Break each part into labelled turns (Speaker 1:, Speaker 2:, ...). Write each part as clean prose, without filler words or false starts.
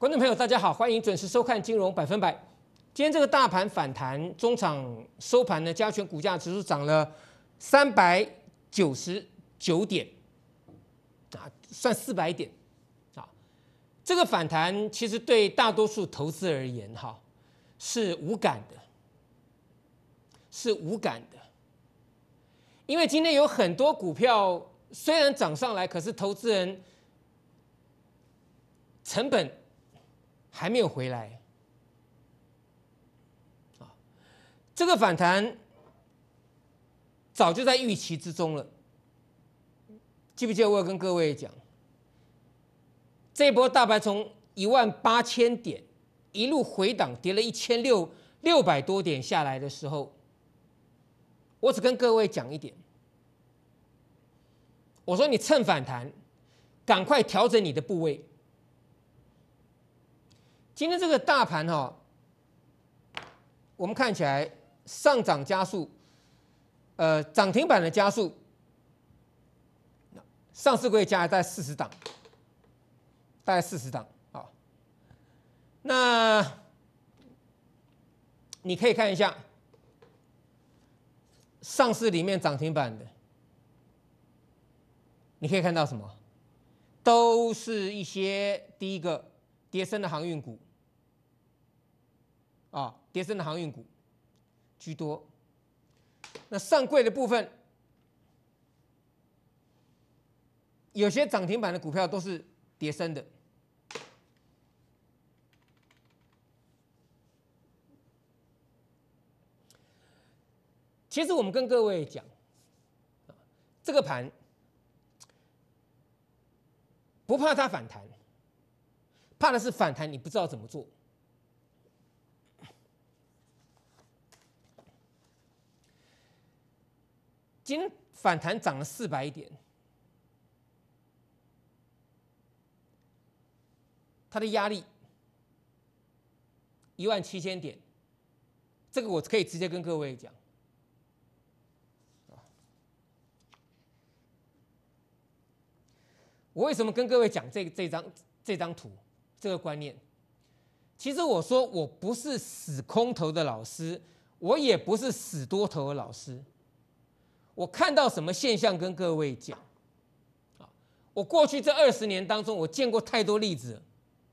Speaker 1: 观众朋友，大家好，欢迎准时收看《金融百分百》。今天这个大盘反弹，中场收盘呢，加权股价指数涨了399点，算400点啊。这个反弹其实对大多数投资而言，是无感的，因为今天有很多股票虽然涨上来，可是投资人成本还没有回来。这个反弹早就在预期之中了。记不记得我有跟各位讲，这一波大盘从18000点一路回档，跌了1600多点下来的时候，我只跟各位讲一点，我说你趁反弹，赶快调整你的部位。今天这个大盘我们看起来上涨加速，涨停板的加速，上市柜加大概40档，大概40档啊。那你可以看一下上市里面涨停板的，你可以看到什么？都是一些第一个跌升的航运股啊，跌升的航运股居多。那上柜的部分，有些涨停板的股票都是跌升的。其实我们跟各位讲，这个盘不怕它反弹，怕的是反弹你不知道怎么做。今天反弹涨了400点，它的压力17000点，这个我可以直接跟各位讲。我为什么跟各位讲这张图这个观念？其实我说我不是死空头的老师，我也不是死多头的老师。我看到什么现象跟各位讲，我过去这20年当中，我见过太多例子了。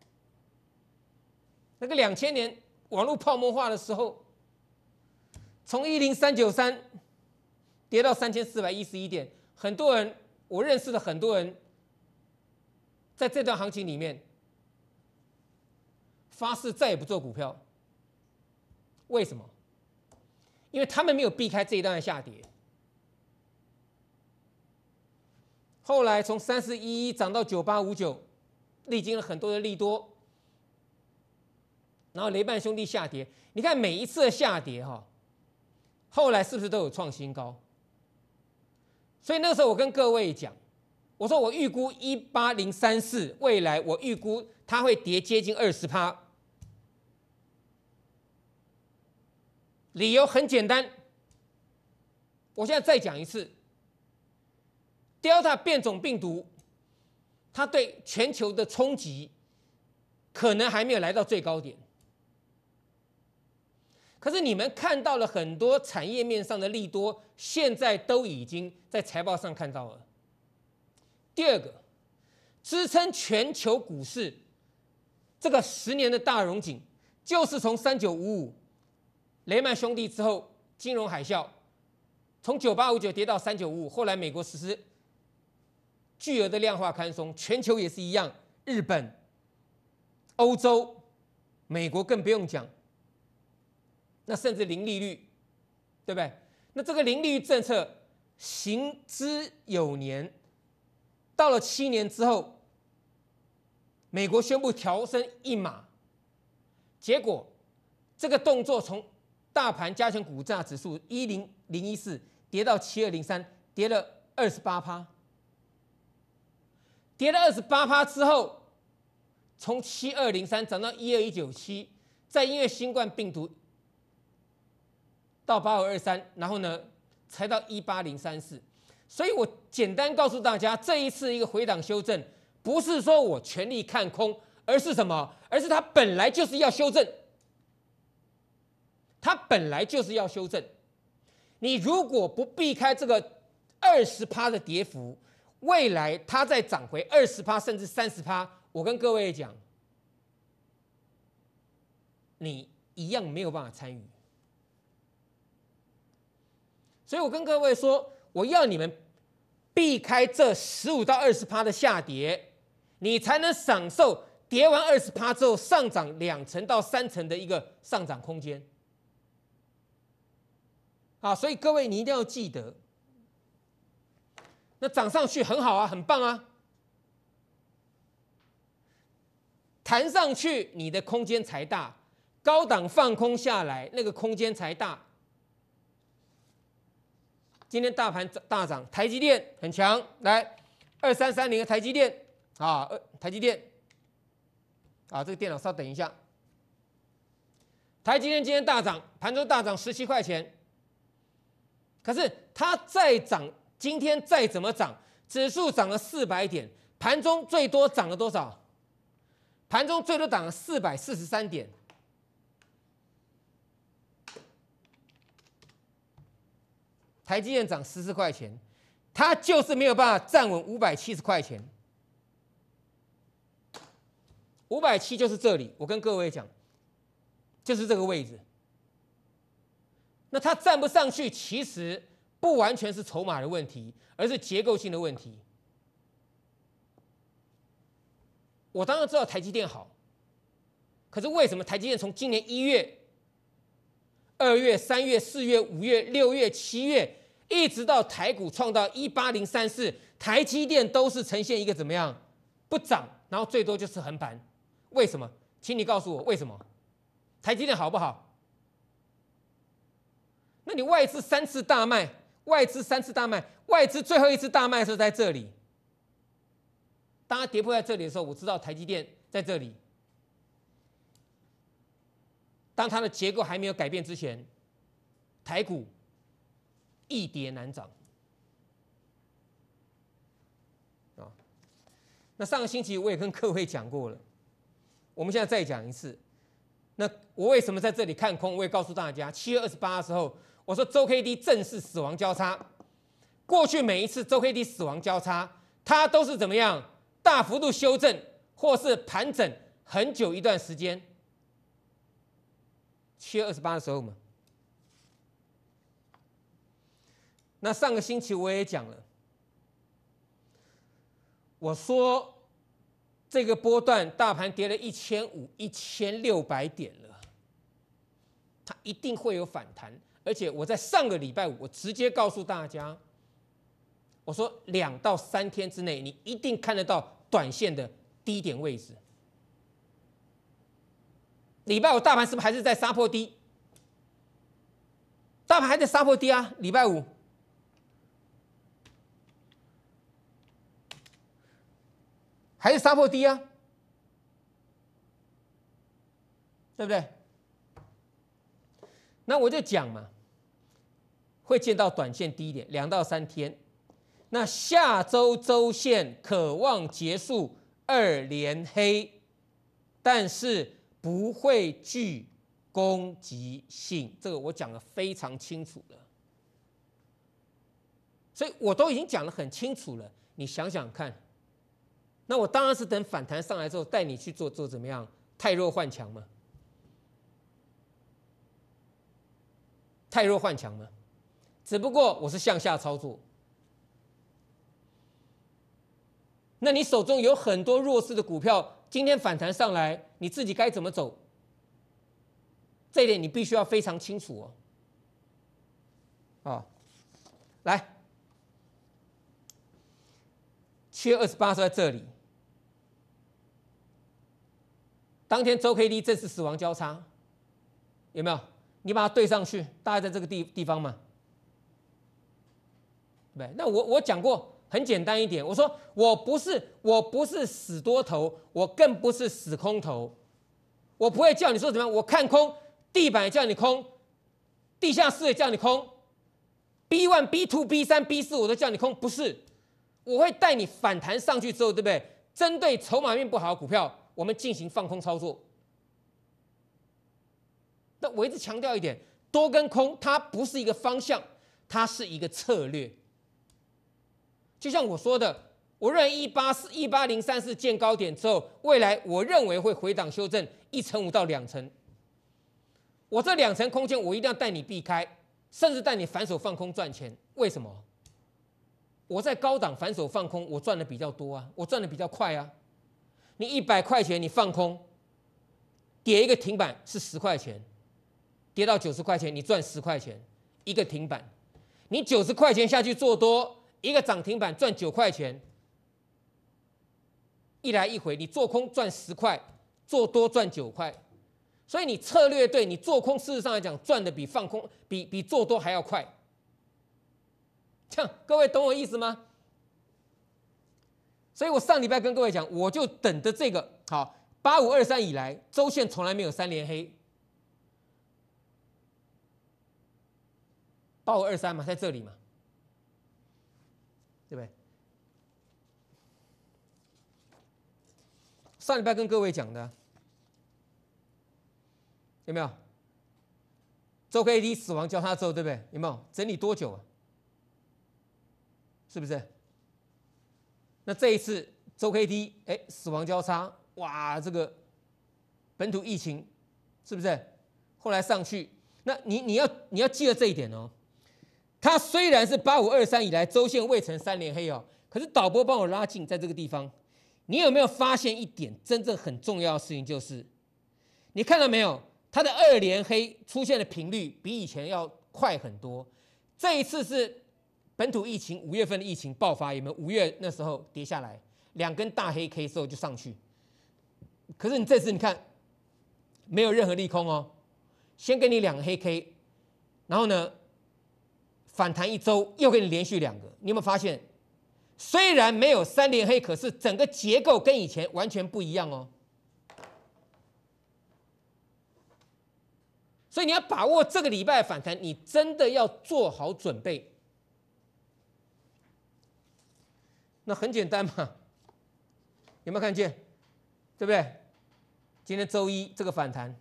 Speaker 1: 那个2000年网络泡沫化的时候，从10393跌到3411点，很多人，我认识的很多人，在这段行情里面发誓再也不做股票。为什么？因为他们没有避开这一段的下跌。后来从3411涨到9859，历经了很多的利多，然后雷曼兄弟下跌。你看每一次的下跌后来是不是都有创新高？所以那个时候我跟各位讲，我说我预估18034未来我预估它会跌接近20%。理由很简单，我现在再讲一次。Delta 变种病毒，它对全球的冲击可能还没有来到最高点，可是你们看到了很多产业面上的利多，现在都已经在财报上看到了。第二个，支撑全球股市这个10年的大荣景，就是从3955雷曼兄弟之后金融海啸，从9859跌到3955，后来美国实施巨额的量化宽松，全球也是一样，日本、欧洲、美国更不用讲，那甚至零利率，对不对？那这个零利率政策行之有年，到了7年之后，美国宣布调升1码，结果这个动作从大盘加权股价指数10014跌到7203，跌了28%。跌了28%之后，从7203涨到12197，再因为新冠病毒到8523，然后呢才到18034。所以我简单告诉大家，这一次一个回档修正，不是说我全力看空， 而是什么？而是它本来就是要修正，它本来就是要修正。你如果不避开这个20%的跌幅，未来它再涨回20%甚至30%，我跟各位讲，你一样没有办法参与。所以我跟各位说，我要你们避开这15%到20%的下跌，你才能享受跌完20%之后上涨2成到3成的一个上涨空间。啊，所以各位你一定要记得，那涨上去很好啊，很棒啊，弹上去你的空间才大，高档放空下来那个空间才大。今天大盘大涨，台积电很强，来2330的台积电啊，台积电啊，这个电脑稍等一下，台积电今天大涨，盘中大涨17块钱。可是它再涨，今天再怎么涨，指数涨了400点，盘中最多涨了多少？盘中最多涨了443点。台积电涨14块钱，它就是没有办法站稳570块钱。570就是这里，我跟各位讲，就是这个位置。那它站不上去，其实不完全是筹码的问题，而是结构性的问题。我当然知道台积电好，可是为什么台积电从今年1月、2月、3月、4月、5月、6月、7月，一直到台股创到18034，台积电都是呈现一个怎么样？不涨，然后最多就是横盘。为什么？请你告诉我为什么？台积电好不好？那你外资3次大卖，外资最后一次大卖是在这里。当它跌破在这里的时候，我知道台积电在这里。当它的结构还没有改变之前，台股易跌难涨。那上个星期我也跟各位讲过了，我们现在再讲一次。那我为什么在这里看空？我也告诉大家，7月28的时候，我说周 K D 正式死亡交叉。过去每一次周 K D 死亡交叉，它都是怎么样？大幅度修正，或是盘整很久一段时间。7月28的时候嘛。那上个星期我也讲了，我说这个波段大盘跌了1500、1600点了，它一定会有反弹。而且我在上个礼拜五，我直接告诉大家，我说2到3天之内，你一定看得到短线的低点位置。礼拜五大盘是不是还是在杀破低？大盘还在杀破低啊！礼拜五还是杀破低啊，对不对？那我就讲嘛，会见到短线低点2到3天。那下周周线可望结束2连黑，但是不会具攻击性，这个我讲得非常清楚了。所以我都已经讲得很清楚了，你想想看。那我当然是等反弹上来之后，带你去做怎么样？太弱换强嘛。太弱换强嘛，只不过我是向下操作。那你手中有很多弱势的股票，今天反弹上来，你自己该怎么走？这一点你必须要非常清楚哦。来，7月28是在这里，当天周 K D 正式死亡交叉，有没有？你把它对上去，大概在这个地方嘛，对不对？那我讲过，很简单一点，我说我不是死多头，我更不是死空头，我不会叫你说怎么样，我看空地板也叫你空，地下室也叫你空 ，B1、B2、B3、B4 我都叫你空，不是，我会带你反弹上去之后，对不对？针对筹码面不好的股票， 我们进行放空操作。那我一直强调一点，多跟空它不是一个方向，它是一个策略。就像我说的，我认为18034见高点之后，未来我认为会回档修正1成5到2成。我这2成空间，我一定要带你避开，甚至带你反手放空赚钱。为什么？我在高档反手放空，我赚的比较多啊，我赚的比较快啊。你100块钱你放空，跌一个停板是10块钱，跌到90块钱你赚10块钱一个停板。你90块钱下去做多，一个涨停板赚9块钱，一来一回，你做空赚10块，做多赚9块。所以你策略对，你做空事实上来讲赚的比放空比做多还要快。这样各位懂我意思吗？所以我上礼拜跟各位讲，我就等着这个好8523以来，周线从来没有3连黑。8523嘛，在这里嘛，对不对？上礼拜跟各位讲的，有没有？周 K D 死亡交叉之后，对不对？有没有整理多久啊？是不是？那这一次周 K D 死亡交叉，哇，这个本土疫情是不是？后来上去，那你要记得这一点哦。它虽然是8523以来周线未成3连黑哦，可是导播帮我拉近在这个地方，你有没有发现一点真正很重要的事情？就是你看到没有，它的2连黑出现的频率比以前要快很多。这一次是本土疫情5月份的疫情爆发，有没有？5月那时候跌下来，2根大黑 K 之后就上去。可是你这次你看，没有任何利空哦，先给你2个黑 K， 然后呢反弹1周，又给你连续2个。你有没有发现，虽然没有3连黑，可是整个结构跟以前完全不一样哦。所以你要把握这个礼拜的反弹，你真的要做好准备。那很简单嘛，有没有看见？对不对？今天周一这个反弹，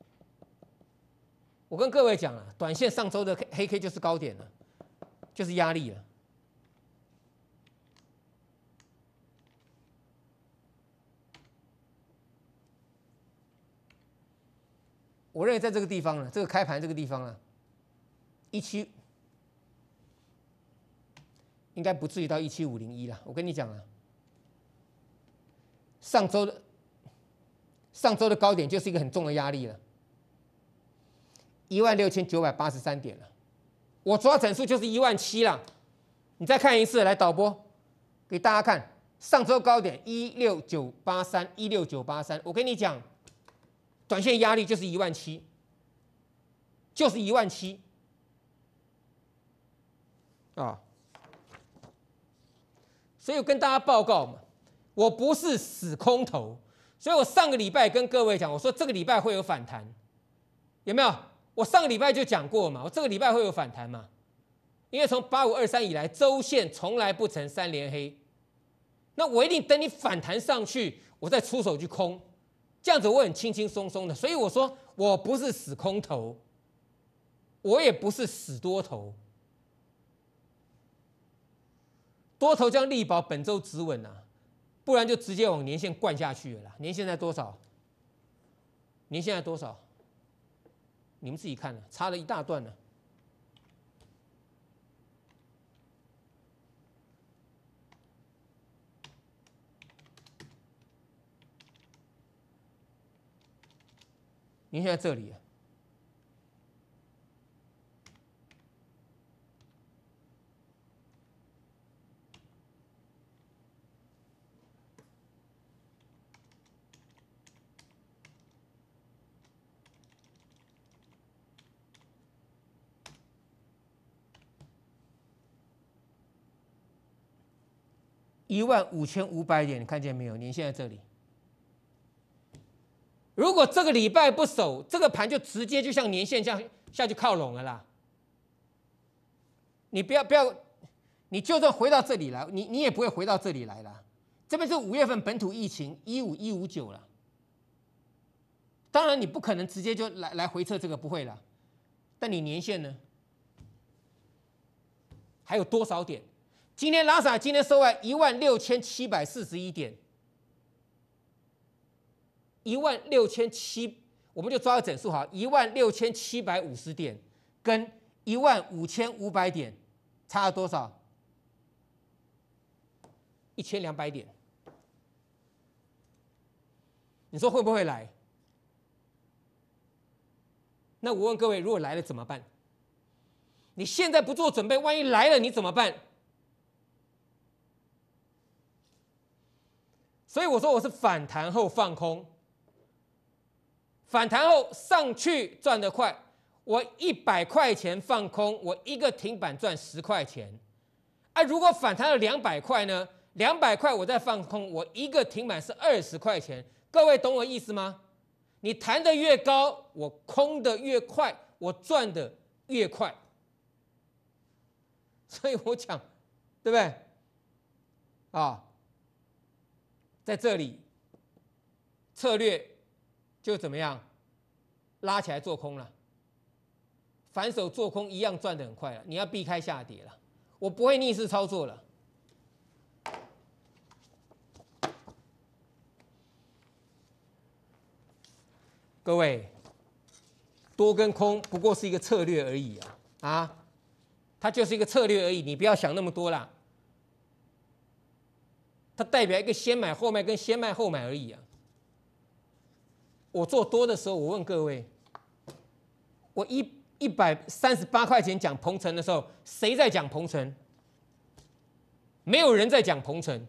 Speaker 1: 我跟各位讲了，短线上周的黑 K 就是高点了，就是压力了。我认为在这个地方呢，这个开盘这个地方呢，17应该不至于到17501了。我跟你讲了，上周的高点就是一个很重的压力了，16983点了。我抓整数就是17000了。你再看一次，来导播给大家看，上周高点16983，16983。我跟你讲，短线压力就是17000，就是17000啊。所以我跟大家报告嘛，我不是死空头，所以我上个礼拜跟各位讲，我说这个礼拜会有反弹，有没有？我上个礼拜就讲过嘛，我这个礼拜会有反弹嘛，因为从8523以来，周线从来不成3连黑，那我一定等你反弹上去，我再出手去空，这样子我很轻轻松松的。所以我说我不是死空头，我也不是死多头。多头将力保本周止稳啊，不然就直接往年线灌下去了啦。年线在多少？年线在多少？你们自己看了，差了一大段了。年线在这里。15500点，你看见没有？年线在这里。如果这个礼拜不守，这个盘就直接就像年线下去靠拢了啦。你不要，你就算回到这里来，你也不会回到这里来啦。这边是5月份本土疫情15159了， 当然你不可能直接就来回测这个，不会啦。但你年线呢？还有多少点？今天拉萨今天收在16741点，16700，我们就抓个整数好，16750点跟15500点差了多少？1200点。你说会不会来？那我问各位，如果来了怎么办？你现在不做准备，万一来了你怎么办？所以我说我是反弹后放空，反弹后上去赚得快，我100块钱放空，我一个停板赚10块钱。啊，如果反弹了200块呢？200块我再放空，我一个停板是20块钱。各位懂我意思吗？你弹得越高，我空得越快，我赚得越快。所以我讲，对不对？啊，在这里策略就怎么样拉起来做空了，反手做空一样赚得很快了。你要避开下跌了，我不会逆势操作了。各位，多跟空不过是一个策略而已啊，它就是一个策略而已，你不要想那么多啦。它代表一个先买后卖跟先卖后买而已啊。我做多的时候，我问各位，我138块钱讲鹏程的时候，谁在讲鹏程？没有人在讲鹏程。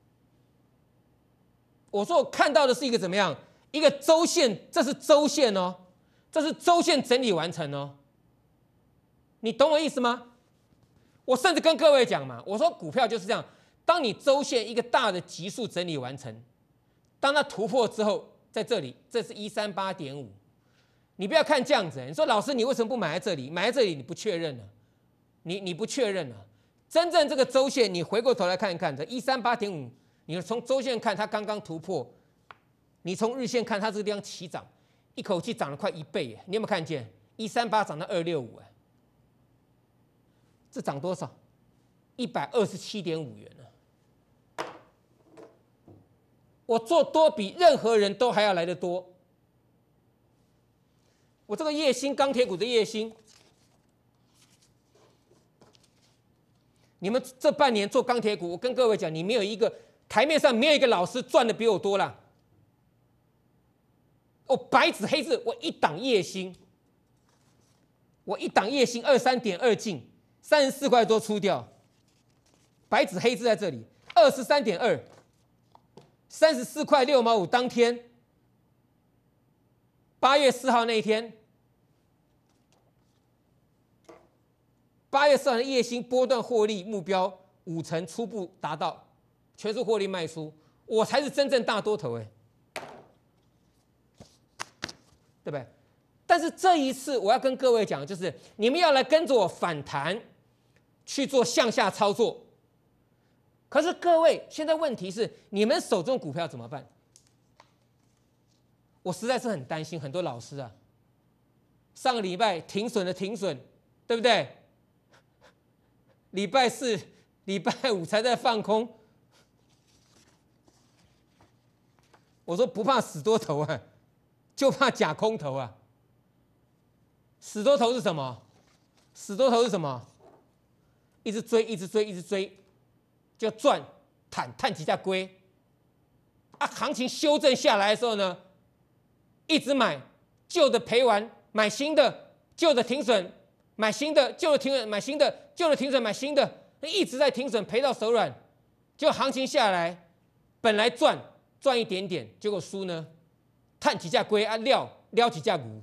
Speaker 1: 我说我看到的是一个怎么样？一个周线，这是周线哦，这是周线整理完成哦。你懂我意思吗？我甚至跟各位讲嘛，我说股票就是这样，当你周线一个大的急速整理完成，当它突破之后，在这里，这是138.5，你不要看这样子，你说老师你为什么不买在这里？买在这里你不确认了，你不确认了。真正这个周线，你回过头来看一看，这138.5，你从周线看它刚刚突破。你从日线看，它这个地方起涨，一口气涨了快1倍耶！你有没有看见？138涨到265，这涨多少？127.5元了。我做多比任何人都还要来得多。我这个叶兴钢铁股的叶兴，你们这半年做钢铁股，我跟各位讲，你没有一个台面上没有一个老师赚的比我多啦。白纸黑字，我一档叶兴23.2进，34块多出掉，白纸黑字在这里，23.2， 34块6毛5，当天8月4号那一天，8月4号的叶兴波段获利目标50%初步达到，全数获利卖出，我才是真正大多头对不对？但是这一次我要跟各位讲，就是你们要来跟着我反弹去做向下操作。可是各位，现在问题是你们手中股票怎么办？我实在是很担心很多老师啊，上个礼拜停损的停损，对不对？礼拜4、礼拜5才在放空。我说不怕死多头啊，就怕假空头啊！死多头是什么？死多头是什么？一直追，一直追，一直追，就赚探几下龟啊！行情修正下来的时候呢，一直买旧的赔完，买新的，旧的停损，买新的，旧的停损，买新的，旧的停损，买新的，一直在停损，赔到手软。就行情下来，本来赚一点点，结果输呢？探几架龟啊，撩几架股，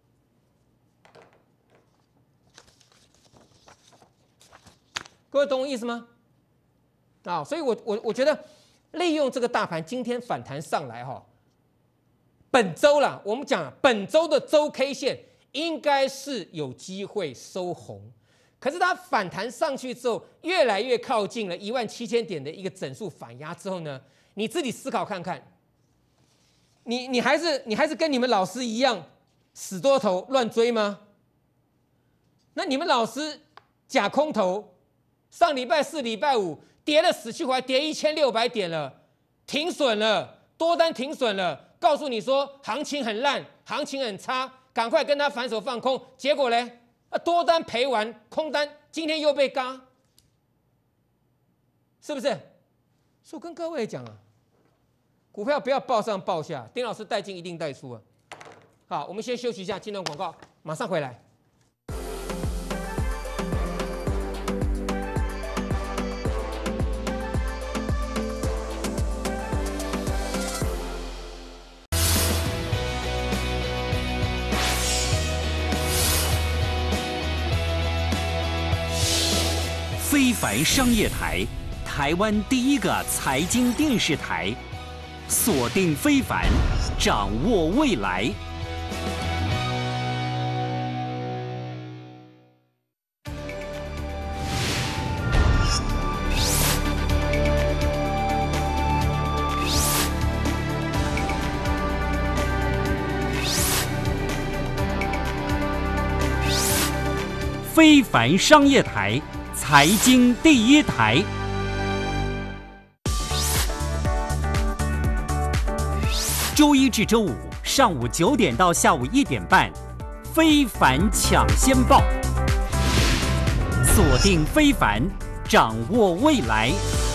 Speaker 1: 各位懂我意思吗？所以我觉得利用这个大盘今天反弹上来本周啦，我们讲本周的周 K 线应该是有机会收红，可是它反弹上去之后，越来越靠近了17000点的一个整数反压之后呢，你自己思考看看。 你还是跟你们老师一样死多头乱追吗？那你们老师假空头，上礼拜四、礼拜五跌了死去活来，跌1600点了，停损了，多单停损了，告诉你说行情很烂，行情很差，赶快跟他反手放空。结果呢，多单赔完，空单今天又被嘎，是不是？所以我跟各位讲啊，股票不要抱上抱下，丁老师带进一定带出啊。好，我们先休息一下，进段广告，马上回来。
Speaker 2: 非凡商业台，台湾第一个财经电视台，锁定非凡，掌握未来。非凡商业台，财经第一台。周一至周五上午9点到下午1点半，非凡抢先报，锁定非凡，掌握未来。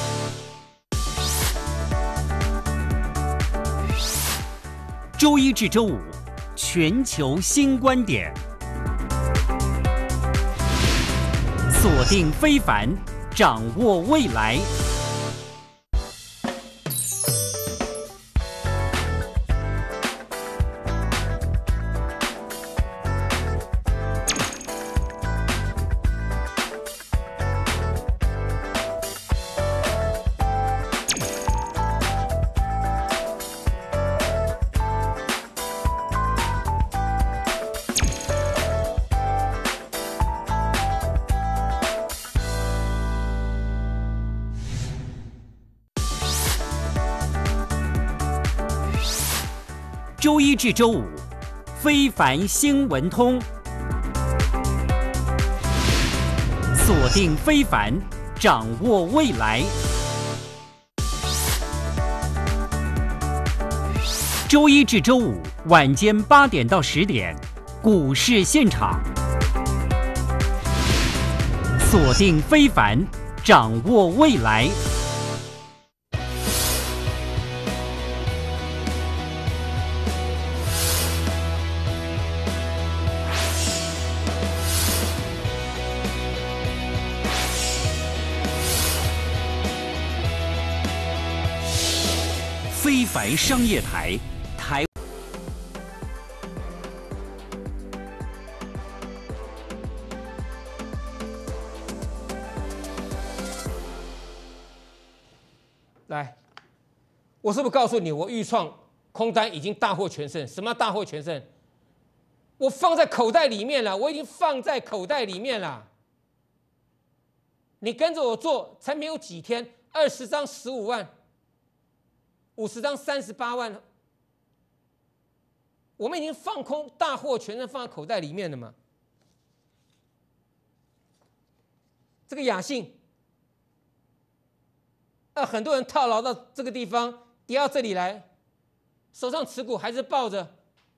Speaker 2: 周一至周五，全球新观点。锁定非凡，掌握未来。周一至周五，非凡新闻通，锁定非凡，掌握未来。周一至周五晚间8点到10点，股市现场，锁定非凡，掌握未来。非凡商业台，台
Speaker 1: 来，我是不是告诉你，我预创空单已经大获全胜？什么大获全胜？我放在口袋里面了，我已经放在口袋里面了。你跟着我做，才没有几天，20张15万。50张38万，我们已经放空大获全胜，放在口袋里面了嘛？这个雅信，很多人套牢到这个地方，跌到这里来，手上持股还是抱着。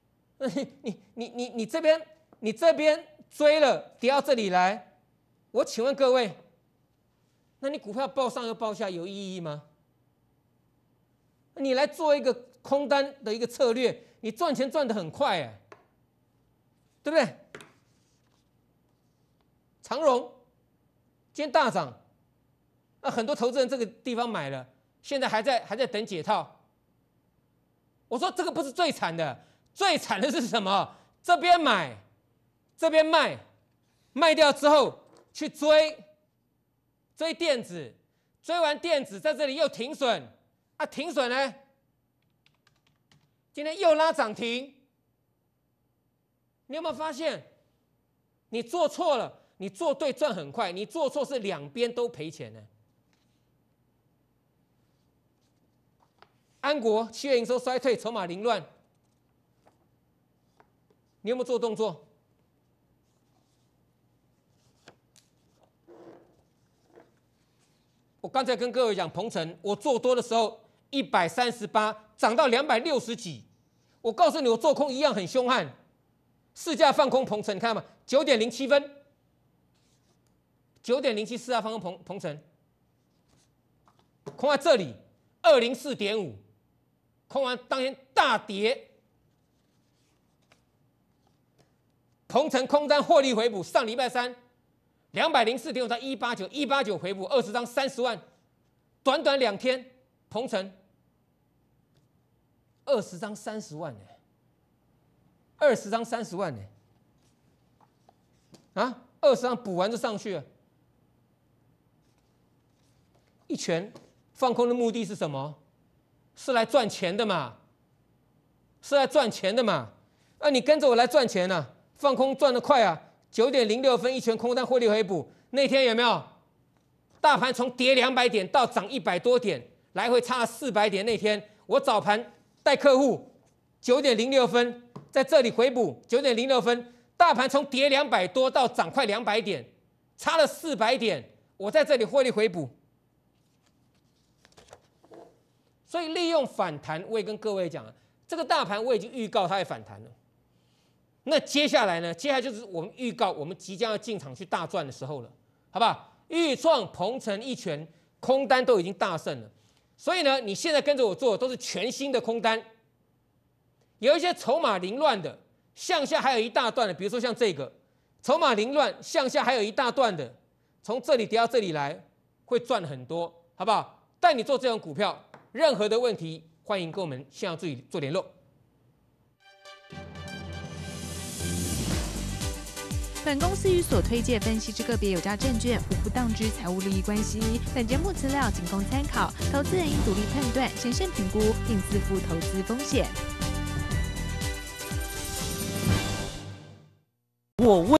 Speaker 1: 你这边追了，跌到这里来，我请问各位，那你股票抱上又抱下有意义吗？你来做一个空单的一个策略，你赚钱赚得很快哎，对不对？长荣今天大涨，很多投资人这个地方买了，现在还在等解套。我说这个不是最惨的，最惨的是什么？这边买，这边卖，卖掉之后去追电子，追完电子在这里又停损。停损呢？今天又拉涨停，你有没有发现？你做错了，你做对赚很快，你做错是两边都赔钱呢。 安国7月营收衰退，筹码凌乱，你有没有做动作？我刚才跟各位讲，鹏程我做多的时候138涨到260几，我告诉你，我做空一样很凶悍，市价放空鹏程，你看嘛，9点07分，9点07市价放空鹏程，空在这里204.5，空完当天大跌，鹏程空单获利回补，上礼拜三。204.5到189回补20张30万，短短2天，鹏程20张30万呢，20张30万呢，啊，20张补完就上去了。一拳放空的目的是什么？是来赚钱的嘛？是来赚钱的嘛？你跟着我来赚钱啊，放空赚得快啊！9点06分一拳空单获利回补，那天有没有？大盘从跌200点到涨100多点，来回差了400点。那天我早盘带客户9点06分在这里回补，9点06分，大盘从跌200多到涨快200点，差了400点，我在这里获利回补。所以利用反弹，我也跟各位讲了，这个大盘我已经预告它会反弹了。那接下来呢？接下来就是我们预告，我们即将要进场去大赚的时候了，好不好？豫创、鹏程一拳空单都已经大胜了，所以呢，你现在跟着我做的都是全新的空单，有一些筹码凌乱的，向下还有一大段的，比如说像这个筹码凌乱，向下还有一大段的，从这里跌到这里来，会赚很多，好不好？带你做这种股票，任何的问题欢迎跟我们线上助理做联络。
Speaker 3: 本公司与所推介分析之个别有价证券无不当之财务利益关系。本节目资料仅供参考，投资人应独立判断、审慎评估，并自负投资风险。
Speaker 2: 我问。